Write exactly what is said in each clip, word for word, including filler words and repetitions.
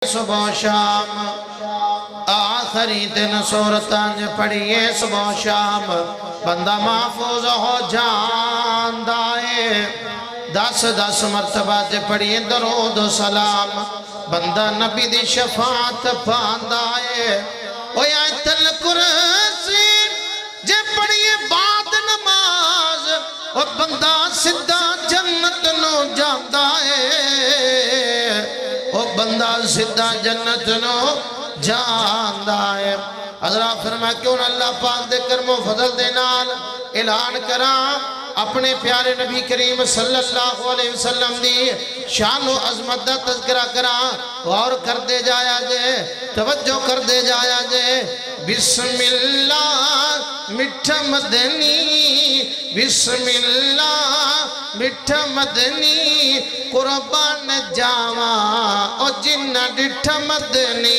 صبح شام آخری دن سورتان پڑھیے صبح شام بندہ محفوظ ہو جاندہ ہے دس دس مرتبہ جے پڑھیے درود و سلام بندہ نبی دی شفاعت پاندہ ہے او یا تل کرسی جے پڑھیے بعد نماز او بندہ سدھا جنت نو جاندہ ہے او بندہ سدھا جنت نو جاندہ ہے حضرات فرمائے کیوں نہ اللہ پاک دے کرم و فضل دے نال اعلان کراں اپنے پیارے نبی کریم صلی اللہ علیہ وسلم دی شان و عظمت دا تذکرہ کراں غور کر دے جایا جے توجہ کر دے جایا جے بسم اللہ مٹھا مدنی بسم اللہ مٹھا مدنی قربان جاواں او جنہ ڈٹھا مدنی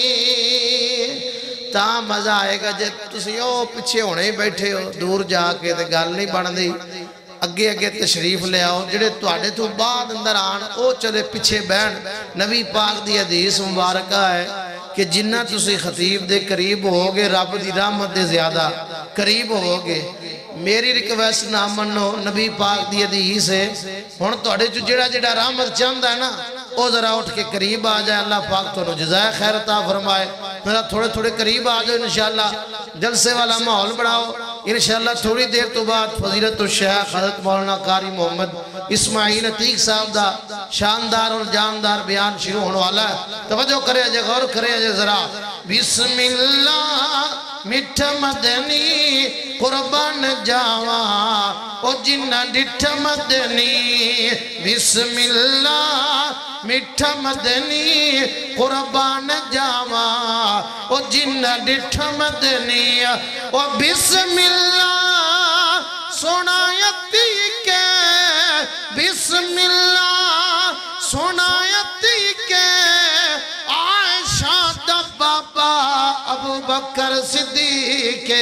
تا مزہ آئے گا جے تسی او پچھے ہونے ہی بیٹھے ہو دور جا کے تے گل نہیں بن دی اگے اگے تشریف لے آؤ جڑے تواڈے تو بعد اندر آن او چلے پچھے بہن نبی پاک دی حدیث مبارکہ ہے کہ جنہ تسی خطیب دے قریب ہوگے رب دی رحمت دے زیادہ قریب ہوگے میری ریکویسٹ نہ منو نبی پاک دی حدیث ہے ہن تواڈے جو جڑا جڑا رحمت چاہندا ہے نا او ذرا اٹھ کے قریب آ جائے اللہ پاک تو جزائے خیر عطا فرمائے میرا تھوڑے تھوڑے قریب آ جائے انشاءاللہ جلسے والا ماحول بڑھاؤ انشاءاللہ تھوڑی دیر تو بعد فضیلت الشیخ حضرت مولانا قاری محمد اسماعیل عتیق صاحب دا شاندار اور جاندار بیان شروع ہونے والا ہے توجہ کرے جے غور کرے جے ذرا بسم اللہ مٹھا مدنی قربان جاواں او جنہ ڈٹھا مدنی بسم اللہ مٹھا مدنی قربان جاواں او جنہ ڈٹھا مدنی او بسم اللہ سونا یتیکے بسم اللہ سونا یتیکے عائشہ دا بابا ابو بکر صدیقے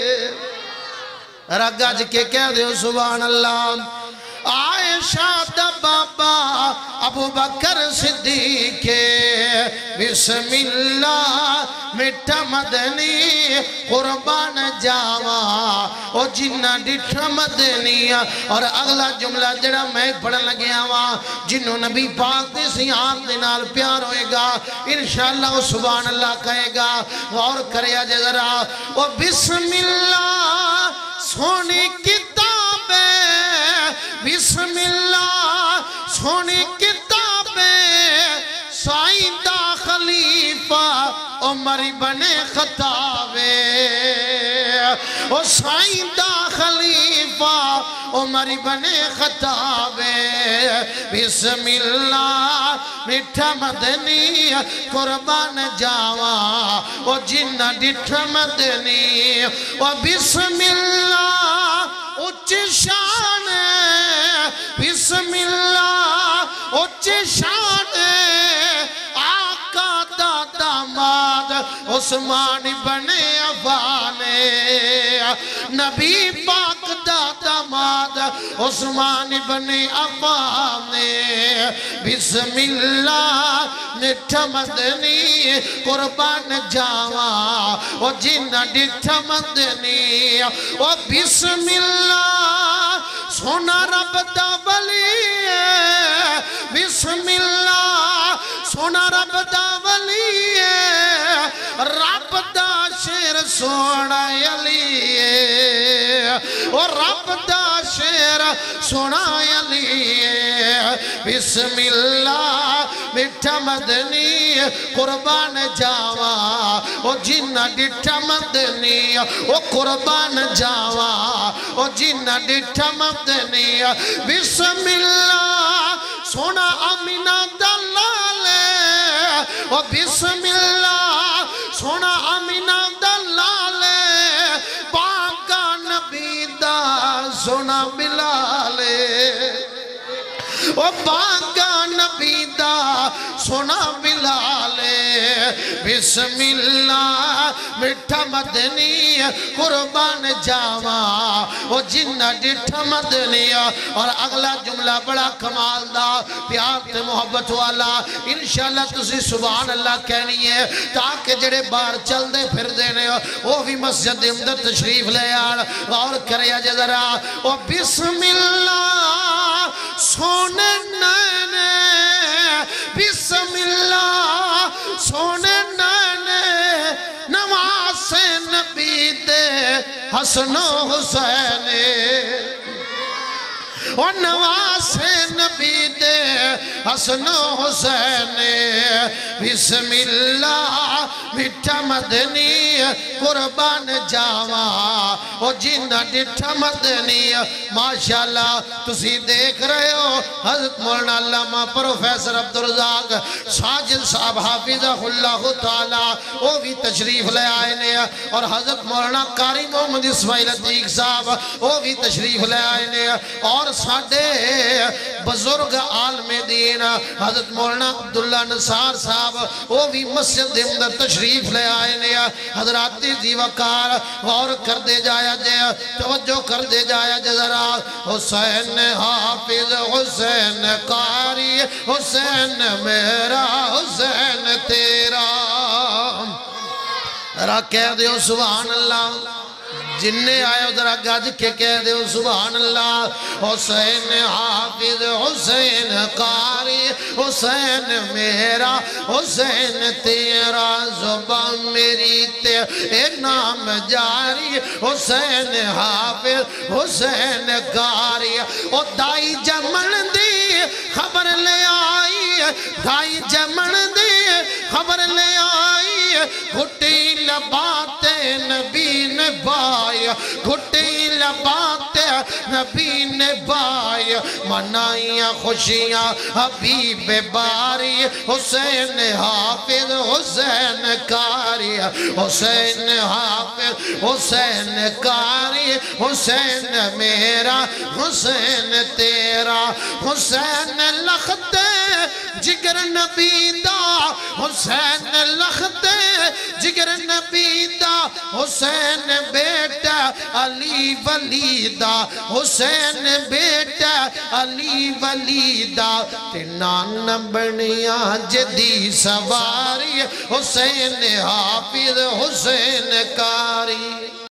رگج کے کہہ دیو سبحان اللہ عائشہ دا بابا ابو بکر صدیقے بسم اللہ مٹھا مدنی قربان جاواں او جنہ ڈٹھا مدنی اور اگلا جملہ جڑا میں پڑھن لگیا ہوا جنہوں نبی پاک دے سیاں دے نال پیار ہوئے گا انشاءاللہ وہ سبحان اللہ کہے گا غور کرے آجے ذرا او بسم اللہ سونی کتاب بسم اللہ سونی کتاب سائندہ خلیفہ عمر بن خطاب او سائندہ خلیفہ عمر بن خطاب بسم اللہ مٹھا مدنی قربان جاواں او جنہ ڈٹھا مدنی او بسم اللہ اچ شان بسم اللہ اچ شان آقا دا داماد عثمان بن عفان نبی پاک دا داماد عثمان بن عفان بسم اللہ مٹھا مدنی قربان جاواں او جنہ ڈٹھا مدنی او بسم اللہ سونا رب دا ولی ہے بسم اللہ سونا رب دا ولی ہے رب دا شیر سونا علی ہے اور رب دا شیر سونا علی ہے بسم اللہ مٹھا مدنی قربان جاواں او جنہ ڈٹھا مدنی او قربان جاواں او جنہ ڈٹھا مدنی بسم اللہ سونا امینہ دلالے او بسم اللہ سونا امینہ دلالے باقا نبی دا سونا بلالے او باقا نبی دا سونا بلالے بسم اللہ مٹھا مدنی قربان جاوا وہ جنہ ڈٹھا مدنی اور اگلا جملہ بڑا کمال دا پیار تے محبت والا انشاءاللہ تسی سبحان اللہ کہنی ہے تاکہ جڑے بار چل دے پھر دینے وہ بھی مسجد اندر تشریف لے آن غور کریا جذرا وہ بسم اللہ سونے نینے بسم اللہ سونے نینے نواز نبی دے حسن و حسین و نواز نبی دے حسن و حسین بسم اللہ مٹھا مدنی قربان جاوا او جنہ ڈٹھا مدنی ماشاءاللہ تسی دیکھ رہے ہو حضرت مولانا علامہ پروفیسر عبدالرزاق ساجد صاحب حافظہ اللہ تعالی وہ بھی تشریف لے آئے نے اور حضرت مولانا قاری محمد اسماعیل عتیق صاحب وہ بھی تشریف لے آئے نے اور ساڑھے بزرگ عالم دین حضرت مولانا عبداللہ نصار صاحب وہ بھی مسجد اندر تشریف لے آئے نے حضرات دی وقار غور کر دے جایا جے توجہ کر دے جایا جے ذرا حسین حافظ حسین قاری حسین میرا حسین تیرا ذرا کہہ دیو سبحان اللہ جننے آئے ادھرا گج کے کہہ دے سبحان اللہ حسین حافظ حسین قاری حسین میرا حسین تیرا زبان میری تے ایک نام جاری حسین حافظ حسین قاری او دائی جمن دی خبر لے آئی دائی جمن دی خبر لے آئی گھٹی لباتے نبی نے بائی گھٹی لباتے نبی نے بائی منائیاں خوشیاں حبیب باری حسین حافظ حسین قاری حسین حافظ حسین قاری حسین میرا حسین تیرا حسین لختے جگر نبی دا حسین لختے جگر نبی دا حسین بیٹا علی ولی دا حسین بیٹا علی ولی دا تنان بنیاں جدی سواری حسین حافظ حسین قاری